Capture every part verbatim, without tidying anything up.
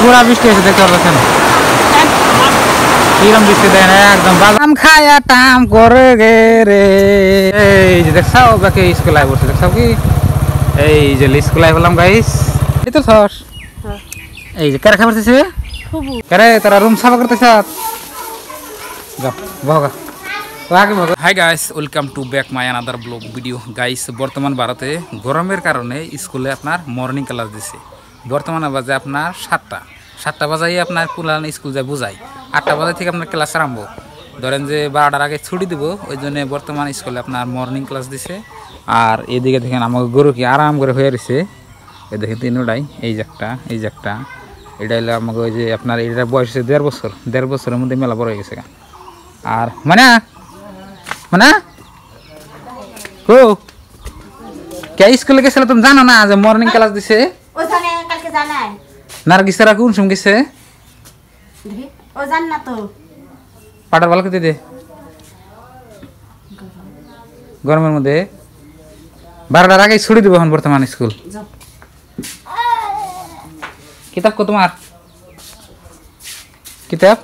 পুরা বৃষ্টি হয়েছে দেখতে পাচ্ছেন কিরম বৃষ্টি দেয় না একদম বাদাম খায়া টাম করে গে রে। এই যে দেখছাও বাকি স্কুল আই বসে দেখছাও কি এই যে স্কুল আই বললাম গাইস এই তো সস এই যে কারা খাবার দিছে কারে তারা রুম সাফা করতেছ যাও বহগা hi guys welcome to back my another blog video guys বর্তমান ভারতে গরমের কারণে স্কুলে আপনার মর্নিং ক্লাস দিছে বর্তমানে বাজে আপনার সাতটা সাতটা বাজাই আপনার পুরান স্কুল যায় বোঝাই আটটা বাজে থেকে আপনার ক্লাস আরম্ভ ধরেন যে বারোটার আগে ছুটি দিব ওই জন্য বর্তমান স্কুলে আপনার মর্নিং ক্লাস দিছে। আর এদিকে দেখেন আমাকে গরু কি আরাম করে হয়ে রয়েছে এ দেখেন তিনটাই এই যে একটা এই যে একটা এটা হলো আমাকে ওই যে আপনার এটার বয়স হচ্ছে দেড় বছর দেড় বছরের মধ্যে মেলা বড় হয়ে গেছে। আর মানে মানে ও কে স্কুলে গেছিল তুমি জানো না যে মর্নিং ক্লাস দিছে ওখানে কালকে জানাই নার্গিসেরা কোন সময় গেছে ও জান না তো পাটার ভালো খেতে দে গরমের মধ্যে বারোটার আগে ছুটি দিব এখন বর্তমান স্কুল কিতাব কো তোমার কিতাব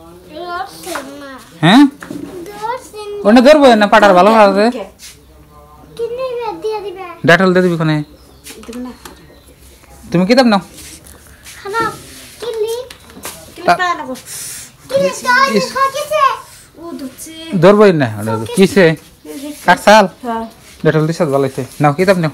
হ্যাঁ ওনে ধরবো না পাটার ভালো আছে ডাটল দিয়ে দিবি কোনে তুমি কিতাব নাও ধরবই না কিসে কাটছাল ডেটল দিছ ভালো হয়েছে নাও কিতাব নাও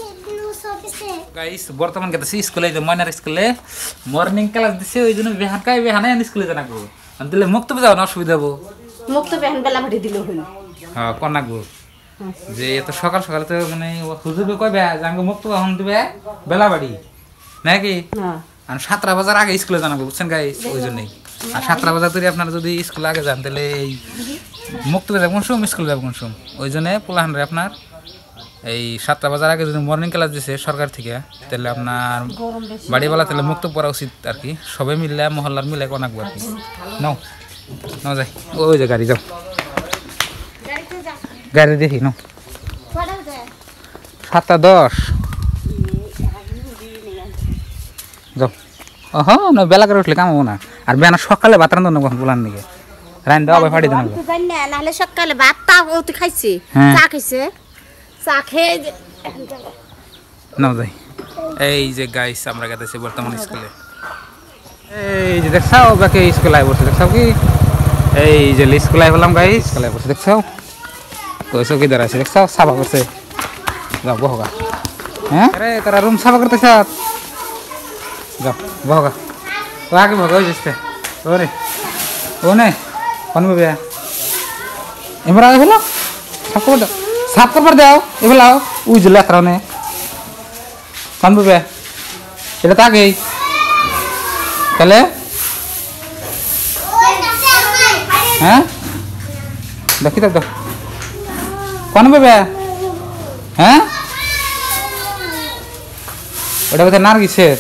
গাইস বর্তমান গেছে স্কুলে যে ময়নার স্কুলে মর্নিং ক্লাস দিছে ওই জন্য বেহান কাই বেহান স্কুলে জানাবো দিলে মুক্ত যাও না অসুবিধা হবো মুক্ত বেহান বেলা ভাটি দিল হইল হ্যাঁ কনাকবো যে এত সকাল সকালে তো মানে হুজুর কইবে জাঙ্গ মুক্ত এখন দিবে বেলা বাড়ি নাকি আর সাতটা বাজার আগে স্কুলে জানাবো বুঝছেন গাইস ওই জন্যই আর সাতটা বাজার ধরে আপনারা যদি স্কুলে আগে যান তাহলে এই মুক্ত যাবো কোন সময় স্কুলে যাবো কোন সময় ওই জন্য পোলাহানরে আপনার এই সাতটা বাজার আগে যদি মর্নিং ক্লাস দিছে সরকার থেকে তাহলে আপনার বাড়িওয়ালা তাহলে মুক্ত পড়া উচিত আর কি সবাই মিললে মহল্লার মিলে অনাকবো আর কি নাও নাও যাই ওই যে গাড়ি যাও গাড়ি দেখি নাও সাতটা দশ যাও ওহ না বেলা করে উঠলে কাম হবো না আর বেলা সকালে ভাত রান্ধন বলার দিকে রান দেওয়া ফাড়ি দেন নাহলে সকালে ভাত তা খাইছে চা খাইছে চা খেয়ে নাও যাই এই যে গাইস আমরা গেতেছি বর্তমান স্কুলে এই যে দেখছাও বাকি স্কুল আই বসে দেখছাও কি এই যে স্কুল আই বললাম গাইস স্কুল আই বসে দেখছাও ওই চৌকি দাঁড়াইছে দেখছাও সাফা করছে যাও বহগা হ্যাঁ আরে তারা রুম সাফা করতেছ যাও বহগা ও আগে বহগা ওই যাচ্ছে ওরে ও নে কোন ভাবে এবার আগে হলো সাফ করে দাও সাফ করবার দাও এবার লাও উই যে লেখরা নে কোন ভাবে এটা তো আগেই তাহলে হ্যাঁ দেখি তো দাও কোন ভাবে হ্যাঁ ওটা বোধহয় নার্গিসের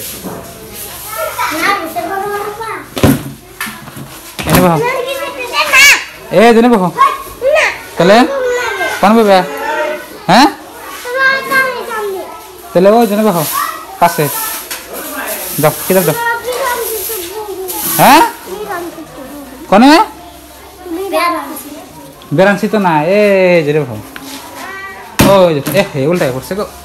এনে বাহ এ জেনে বাহ তাহলে কোন ভাবে হ্যাঁ তাহলে ওই জেনে বাহ কাছে দাও কিতাব দাও হ্যাঁ কোনে বেরানছি তো না এ জেনে বাহ ওই এ উল্টাই পড়ছে গো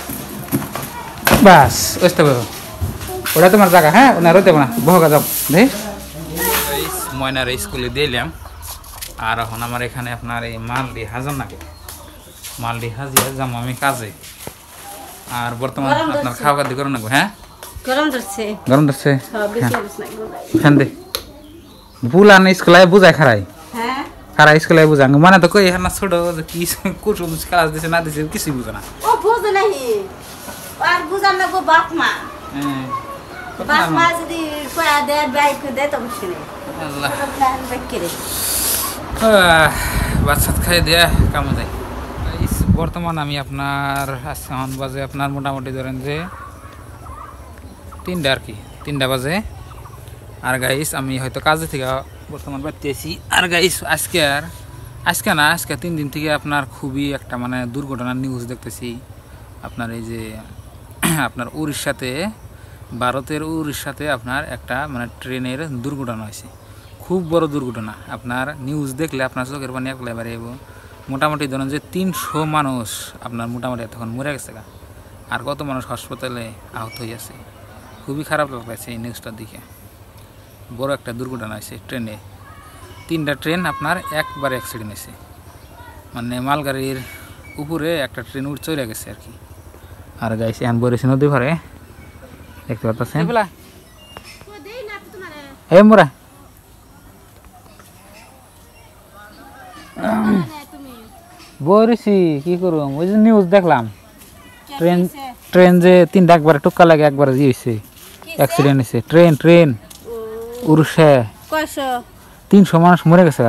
বাস ওইটা বাবা ওটা তোমার জায়গা হ্যাঁ ওনা রইতে না বহগা যাও দেখ ময়নার স্কুলে দিলাম আর এখন আমার এখানে আপনার এই মালডি হাজার নাকি মালডি হাজিয়া যাবো আমি কাজে আর বর্তমানে আপনার খাওয়া খাদ্য করো না হ্যাঁ গরম ধরছে গরম ধরছে ফ্যান দে বুলান স্কুলে বুঝায় খারাই হ্যাঁ খারা স্কুলে বুঝাং মানে তো কই হ্যাঁ ছোট কি কুসুম ক্লাস দিছে না দিছে কিছুই বুঝে না ও বুঝে নাহি আর বুঝান না গো বাপ মা হ্যাঁ বাপ মা যদি কয়া দে বাইক দে তো মুশকিল আল্লাহ প্ল্যান বেক করে বাচ্চা খাই দেয়া কাম দেয় বর্তমান আমি আপনার এখন বাজে আপনার মোটামুটি ধরেন যে তিনটা আর কি তিনটা বাজে আর গাইস আমি হয়তো কাজে থেকে বর্তমান বাড়তেছি আর গাইস আজকে আর আজকে না আজকে তিন দিন থেকে আপনার খুবই একটা মানে দুর্ঘটনার নিউজ দেখতেছি আপনার এই যে আপনার উড়িষ্যাতে ভারতের উড়িষ্যাতে আপনার একটা মানে ট্রেনের দুর্ঘটনা হয়েছে, খুব বড় দুর্ঘটনা। আপনার নিউজ দেখলে আপনার চোখের পানি একলে বাড়িয়ে মোটামুটি ধরুন যে তিনশো মানুষ আপনার মোটামুটি তখন মরে গেছে গা, আর কত মানুষ হাসপাতালে আহত হয়ে আছে। খুবই খারাপ লাগছে এই নিউজটার দিকে। বড় একটা দুর্ঘটনা হয়েছে ট্রেনে, তিনটা ট্রেন আপনার একবারে অ্যাক্সিডেন্ট হয়েছে, মানে মালগাড়ির উপরে একটা ট্রেন উড়ে চলে গেছে আর কি। আর গাইছে এখন বলেছে নদী ঘরে দেখতে পাচ্ছেন এ মোরা বলেছি কি করুম, ওই যে নিউজ দেখলাম ট্রেন ট্রেন যে তিনটা একবারে টুক্কা লাগে একবারে যে হয়েছে অ্যাক্সিডেন্ট হয়েছে। ট্রেন ট্রেন উড়িষ্যা তিনশো মানুষ মরে গেছে।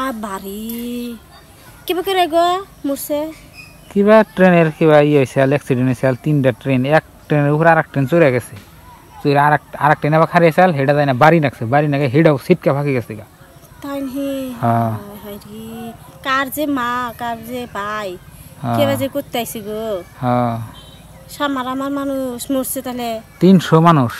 কিবা করে গো মরছে, কিবা ট্রেনের কিবা ইয়ে হয়েছে অ্যাক্সিডেন্ট হয়েছে। তিনটা ট্রেন, এক ট্রেনের উপরে আর এক ট্রেন চলে গেছে, চলে আর এক আর এক ট্রেন আবার খারিয়েছে, হেঁটে যায় না বাড়ি নাকছে, বাড়ি নাকে হেঁটাও সিটকা ফাঁকি গেছে গা। হ্যাঁ কার যে মা কার যে ভাই কেবা যে করতে আইছে গো। হ্যাঁ সামার আমার মানুষ মরছে তাহলে তিনশো মানুষ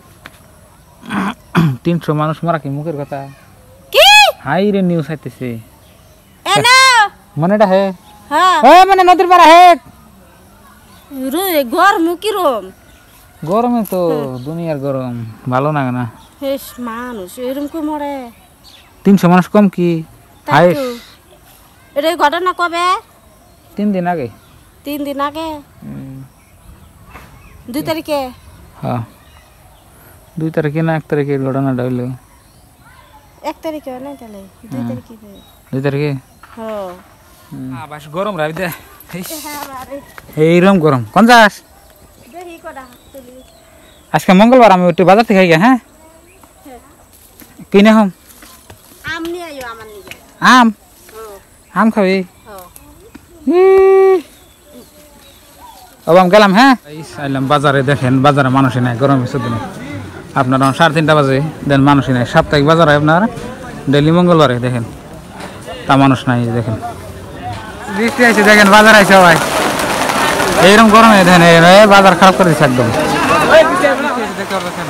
তিনশো মানুষ মারা কি মুখের কথা কি? হাই রে নিউজ আইতেছে এনা মনেটা হে। হ্যাঁ এ মানে নদীর পাড়া হে রু গরম কি রম গরমে তো দুনিয়ার গরম ভালো লাগে না। হেস মানুষ এরকম কো মরে তিনশো মানুষ কম কি? হাই এটা ঘটনা কবে? তিন দিন আগে। তিন দিন আগে দুই তারিখে? হ্যাঁ দুই তারিখে না এক তারিখে ঘটনাটা হইলো। এক তারিখে না তাহলে দুই তারিখে? দুই তারিখে। হ্যাঁ বাস গরম রাবি দে এইরকম গরম। কোন যাস? আজকে মঙ্গলবার আমি একটু বাজার থেকে খাই। হ্যাঁ কিনে হম আম নিয়ে আইও আমার নিয়ে। আম আম খাবি? আমি গেলাম। হ্যাঁ আইলাম বাজারে, দেখেন বাজারে মানুষই নাই গরমের দিনে। আপনার সাড়ে তিনটা বাজে দেন মানুষই নাই। সাপ্তাহিক বাজার হয় আপনার ডেলি মঙ্গলবারে, দেখেন তা মানুষ নাই। দেখেন বৃষ্টি আছে, দেখেন বাজার আছে সবাই এইরকম গরমে দেখেন বাজার খারাপ করে দিচ্ছে একদম। দেখতে পাচ্ছেন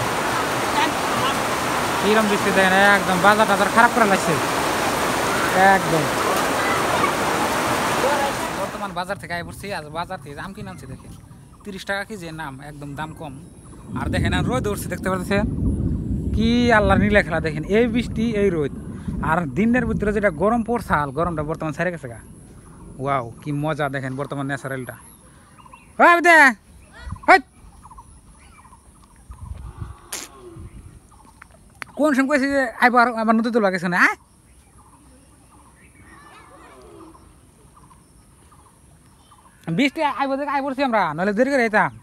এইরকম বৃষ্টি দেখেন একদম বাজার টাজার খারাপ করে লাগছে একদম। বর্তমান বাজার থেকে আই পড়ছি, আজ বাজার থেকে আম কিনে আনছি দেখেন তিরিশ টাকা কেজি নাম, একদম দাম কম। আর দেখেন আর রোদ উঠছে দেখতে পাচ্ছেন কি আল্লাহর নীলা খেলা। দেখেন এই বৃষ্টি এই রোদ আর দিনের ভিতরে যেটা গরম পড়ছে, আর গরমটা বর্তমান ছেড়ে গেছে গা। ওয়াও কি মজা দেখেন বর্তমান ন্যাচারালটা। কোন সময় কইছি যে আইবার আবার নদী তোলা গেছে না? বৃষ্টি আইব দেখে আই পড়ছি আমরা, নাহলে দেরি করে যেতাম।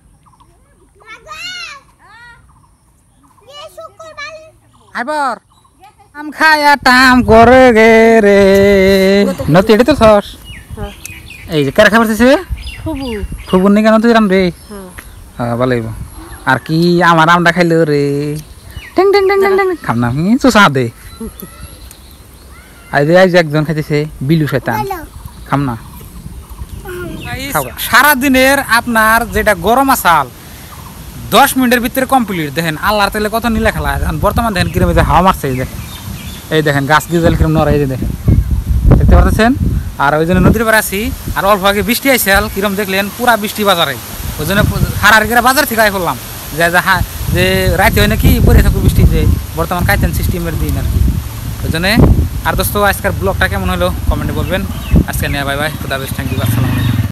আইবার আম খায়া টাম করে গে রে নতি এটা তো সস। এই যে কারা খাবার দিছে ফুবু ফুবু নি কেন তুই রাম রে? হ্যাঁ ভালো হইব। আর কি আমার আমটা খাইলো রে টিং টিং টিং টিং টিং খাম না চুষা দে। আই যে আজ একজন খাইতেছে বিলু শয়তান, খাম না। সারা দিনের আপনার যেটা গরম আসাল দশ মিনিটের ভিতরে কমপ্লিট। দেখেন আল্লাহর তেলে কত নীলা খেলা। বর্তমান দেখেন কিরম হাওয়া মারছে, এই দেখেন এই দেখেন গাছ গিজেল কিরম নড়াই, এই যে দেখেন দেখতে পাচ্ছেন। আর ওই জন্য নদীর পাড়ে আসি, আর অল্প আগে বৃষ্টি আইসাল কিরম দেখলেন পুরা বৃষ্টি বাজারে। ওই জন্য হারার গেরা বাজার থেকে আই করলাম যে যে রাইতে হয় নাকি পরে থাকুক বৃষ্টি, যে বর্তমান কাইতেন সিস্টেমের দিন আর কি। ওই জন্যে আর দোস্ত আজকের ব্লগটা কেমন হলো কমেন্টে বলবেন। আজকে নিয়ে বাই বাই, খুদা হাফেজ, থ্যাংক ইউ, আসসালামু আলাইকুম।